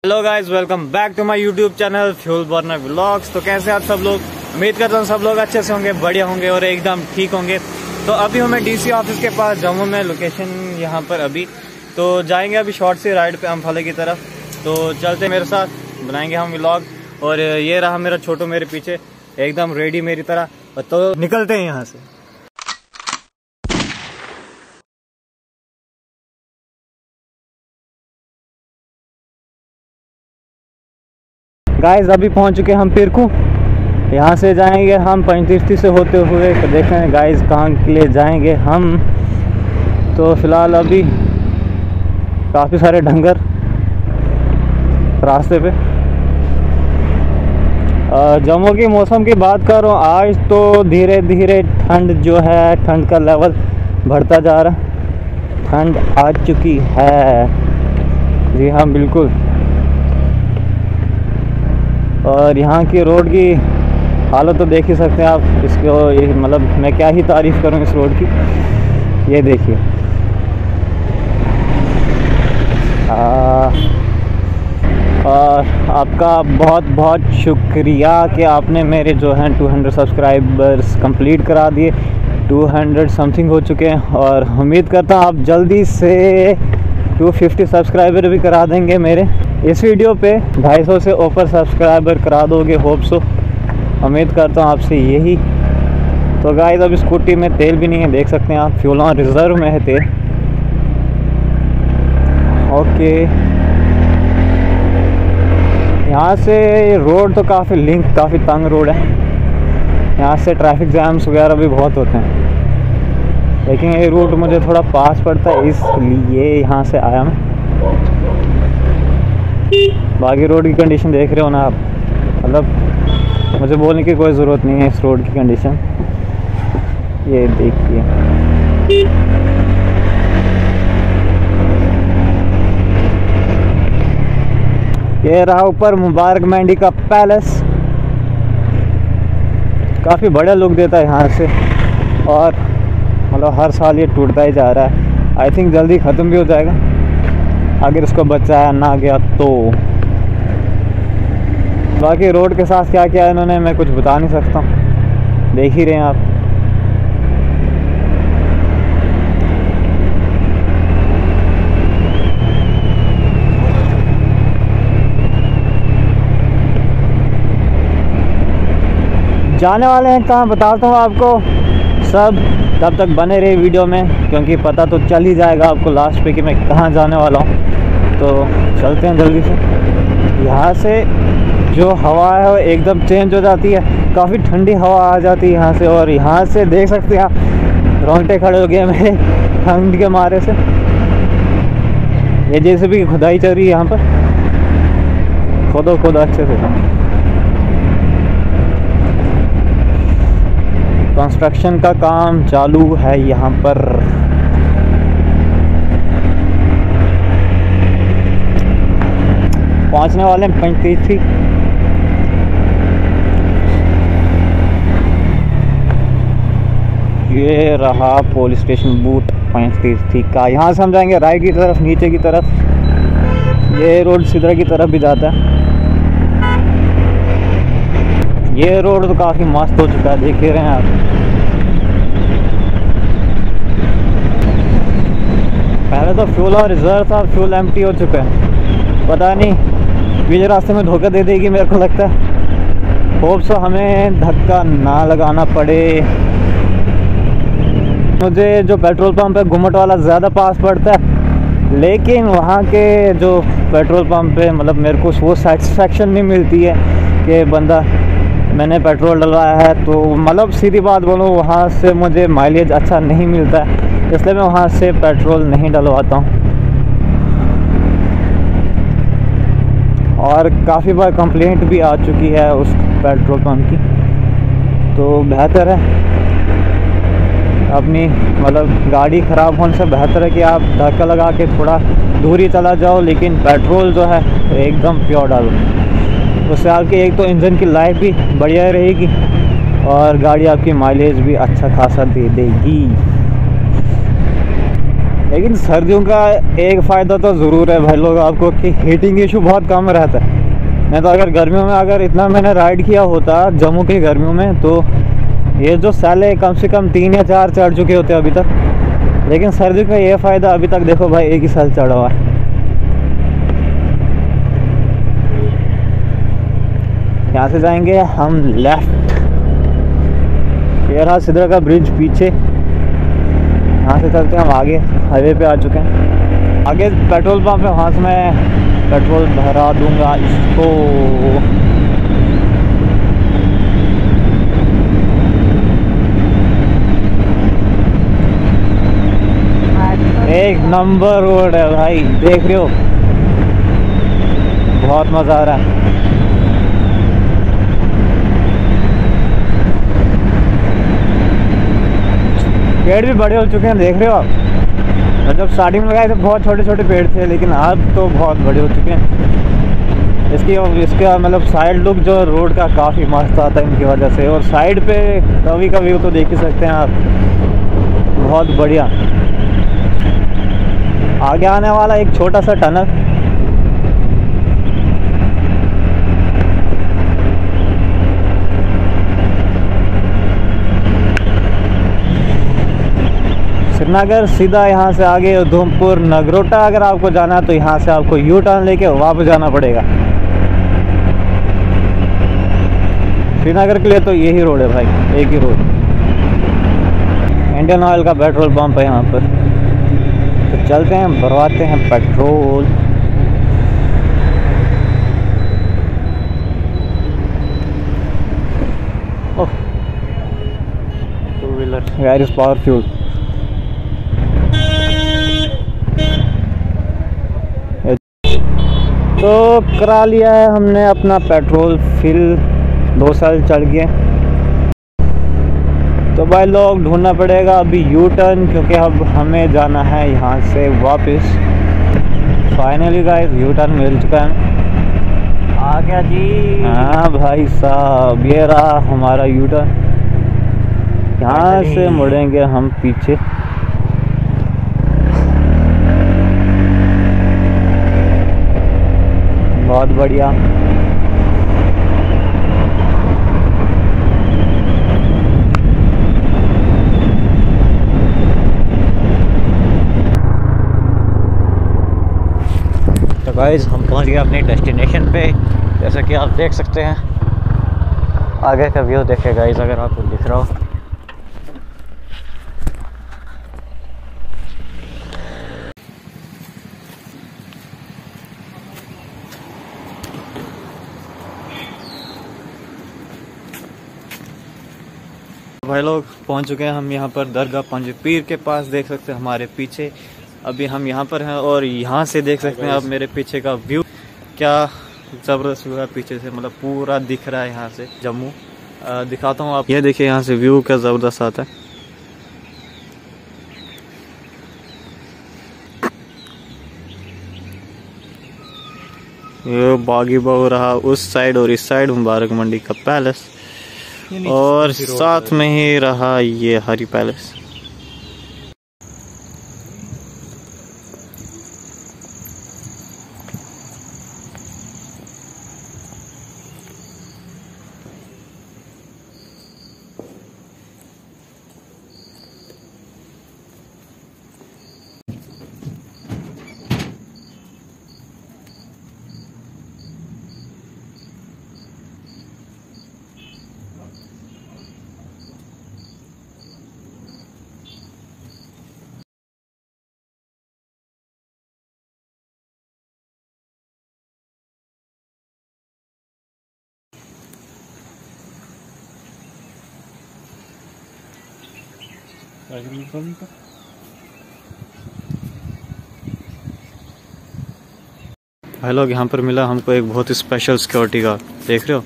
Hello guys, welcome back to my YouTube channel fuel burner vlogs. तो कैसे आप सब लोग? उम्मीद करता हूँ सब लोग अच्छे से होंगे, बढ़िया होंगे और एकदम ठीक होंगे। तो अभी हमें डीसी ऑफिस के पास जम्मू में लोकेशन यहाँ पर अभी तो जाएंगे अभी शॉर्ट सी राइड पे अम्फाले की तरफ। तो चलते मेरे साथ, बनाएंगे हम व्लॉग। और ये रहा मेरा छोटू मेरे पीछे एकदम रेडी मेरी तरह। तो निकलते हैं यहाँ से। गाइस अभी पहुंच चुके हम पिरकू। यहाँ से जाएंगे हम पंचतीर्थी से होते हुए। तो देखें गाइस कहाँ के लिए जाएंगे हम। तो फिलहाल अभी काफ़ी सारे डंगर रास्ते पे। जम्मू की मौसम की बात करूँ, आज तो धीरे धीरे ठंड जो है, ठंड का लेवल बढ़ता जा रहा। ठंड आ चुकी है, जी हाँ बिल्कुल। और यहाँ की रोड की हालत तो देख ही सकते हैं आप। इसको मतलब मैं क्या ही तारीफ़ करूँ इस रोड की। ये देखिए, और आपका बहुत बहुत शुक्रिया कि आपने मेरे जो हैं 200 सब्सक्राइबर्स कंप्लीट करा दिए। 200 समथिंग हो चुके हैं और उम्मीद करता हूँ आप जल्दी से 250 सब्सक्राइबर भी करा देंगे मेरे इस वीडियो पे। 250 से ऊपर सब्सक्राइबर करा दोगे, होप सो। उम्मीद करता हूँ आपसे यही। तो गाइस अब स्कूटी में तेल भी नहीं है, देख सकते हैं आप। फ्यूल ऑन रिजर्व में है तेल। ओके, यहाँ से रोड तो काफ़ी काफ़ी तंग रोड है। यहाँ से ट्रैफिक जैम्स वगैरह भी बहुत होते हैं, लेकिन ये रूट मुझे थोड़ा पास पड़ता है इसलिए यहाँ से आया मैं। बाकी रोड की कंडीशन देख रहे हो ना आप, मतलब मुझे बोलने की कोई ज़रूरत नहीं है इस रोड की कंडीशन। ये देखिए, ये रहा ऊपर मुबारक मंडी का पैलेस। काफ़ी बड़ा लुक देता है यहाँ से, और मतलब हर साल ये टूटता ही जा रहा है। आई थिंक जल्दी ख़त्म भी हो जाएगा अगर इसको बचाया ना गया तो। बाकी रोड के साथ क्या क्या इन्होंने मैं कुछ बता नहीं सकता, देख ही रहे हैं आप। जाने वाले हैं कहाँ बताता हूँ आपको सब। तब तक बने रहे वीडियो में, क्योंकि पता तो चल ही जाएगा आपको लास्ट पे कि मैं कहाँ जाने वाला हूँ। तो चलते हैं जल्दी से। यहाँ से जो हवा है वो एकदम चेंज हो जाती है, काफ़ी ठंडी हवा आ जाती है यहाँ से। और यहाँ से देख सकते हैं आप, रोंगटे खड़े हो गए मेरे ठंड के मारे से। ये जैसे भी खुदाई चल रही है यहाँ पर, खोदो अच्छे से। कंस्ट्रक्शन का काम चालू है यहाँ पर। पहुँचने वाले हैं पंचतीर्थी। ये रहा पुलिस स्टेशन बूथ पंचतीर्थी का। यहाँ से हम जाएंगे राइट की तरफ, नीचे की तरफ। ये रोड सिद्रा की तरफ भी जाता है। ये रोड तो काफ़ी मस्त हो चुका है, देख ही रहे हैं आप। पहले तो फ्यूल और रिजर्व था, फ्यूल एम्प्टी हो चुका है। पता नहीं बीच रास्ते में धोखा दे देगी मेरे को लगता है। होप सो हमें धक्का ना लगाना पड़े। मुझे जो पेट्रोल पंप है घुमट वाला ज़्यादा पास पड़ता है, लेकिन वहाँ के जो पेट्रोल पंप है मतलब मेरे को वो सेटिस्फेक्शन नहीं मिलती है कि बंदा मैंने पेट्रोल डलवाया है। तो मतलब सीधी बात बोलूँ, वहाँ से मुझे माइलेज अच्छा नहीं मिलता है, इसलिए मैं वहाँ से पेट्रोल नहीं डलवाता हूँ। और काफ़ी बार कंप्लेंट भी आ चुकी है उस पेट्रोल पंप की। तो बेहतर है अपनी मतलब गाड़ी ख़राब होने से बेहतर है कि आप धक्का लगा के थोड़ा दूरी चला जाओ, लेकिन पेट्रोल जो है एकदम प्योर डालो। उससे आपकी एक तो इंजन की लाइफ भी बढ़िया रहेगी और गाड़ी आपकी माइलेज भी अच्छा खासा दे देगी। लेकिन सर्दियों का एक फ़ायदा तो ज़रूर है भाई लोग आपको कि हीटिंग इशू बहुत कम रहता है। नहीं तो अगर गर्मियों में अगर इतना मैंने राइड किया होता जम्मू की गर्मियों में, तो ये जो साले कम से कम 3 या 4 चढ़ चुके होते अभी तक। लेकिन सर्दियों का ये फ़ायदा अभी तक देखो भाई एक ही साल चढ़ा हुआ है। यहाँ से जाएंगे हम लेफ्ट, ये रहा सिद्रा का ब्रिज पीछे। यहाँ से चलते हैं हम आगे, हाईवे पे आ चुके हैं। आगे पेट्रोल पंप है, वहाँ से मैं पेट्रोल भरा दूंगा इसको। एक नंबर रोड है भाई, देख रहे हो, बहुत मज़ा आ रहा है। पेड़ भी बड़े हो चुके हैं, देख रहे हो आप। जब स्टार्टिंग में लगाए तो बहुत छोटे छोटे पेड़ थे, लेकिन अब तो बहुत बड़े हो चुके हैं। इसका मतलब साइड लुक जो रोड का काफ़ी मस्त आता है इनकी वजह से। और साइड पे कभी का व्यू तो देख ही सकते हैं आप, बहुत बढ़िया। आगे आने वाला एक छोटा सा टनल, श्रीनगर सीधा यहाँ से आगे उधमपुर नगरोटा अगर आपको जाना है तो यहाँ से आपको यू टर्न लेके वापस जाना पड़ेगा। श्रीनगर के लिए तो यही रोड है भाई, एक ही रोड। इंडियन ऑयल का पेट्रोल पंप है यहाँ पर, तो चलते हैं भरवाते हैं petrol. Oh, 2 wheeler where is power fuel. तो करा लिया है हमने अपना पेट्रोल फिल, 2 साल चढ़ गए। तो भाई लोग ढूंढना पड़ेगा अभी यू टर्न, क्योंकि अब हमें जाना है यहाँ से वापस। फाइनली गाइस यू टर्न मिल चुका है। आ गया जी। हाँ भाई साहब, ये रहा हमारा यू टर्न। यहाँ से मुड़ेंगे हम पीछे। बहुत बढ़िया। तो गाइस हम पहुंच गए अपने डेस्टिनेशन पे, जैसा कि आप देख सकते हैं। आगे का व्यू देखे गाइस अगर आपको दिख रहा हो। भाई लोग पहुंच चुके हैं हम यहाँ पर दरगाह पंज पीर के पास, देख सकते हैं हमारे पीछे। अभी हम यहाँ पर हैं और यहाँ से देख सकते हैं आप मेरे पीछे का व्यू, क्या ज़बरदस्त व्यू है पीछे से, मतलब पूरा दिख रहा है यहाँ से जम्मू। दिखाता हूँ आप, ये देखिए यहाँ से व्यू क्या ज़बरदस्त आता है। ये बागी बहु रहा उस साइड, और इस साइड मुबारक मंडी का पैलेस, और साथ में ही रहा ये हरी पैलेस। भाई लोग यहाँ पर मिला हमको एक बहुत ही स्पेशल सिक्योरिटी गार्ड, देख रहे हो,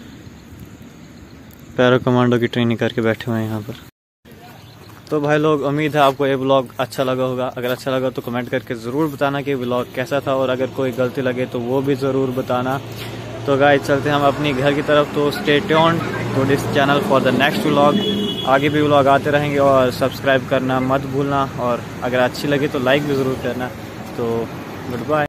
पैरा कमांडो की ट्रेनिंग करके बैठे हुए हैं यहाँ पर। तो भाई लोग उम्मीद है आपको ये व्लॉग अच्छा लगा होगा। अगर अच्छा लगा तो कमेंट करके ज़रूर बताना कि व्लॉग कैसा था, और अगर कोई गलती लगे तो वो भी ज़रूर बताना। तो गाइस चलते हैं हम अपनी घर की तरफ, तो stay tuned to this channel for the next vlog. आगे भी व्लॉग आते रहेंगे और सब्सक्राइब करना मत भूलना, और अगर अच्छी लगे तो लाइक भी ज़रूर करना। तो गुड बाय।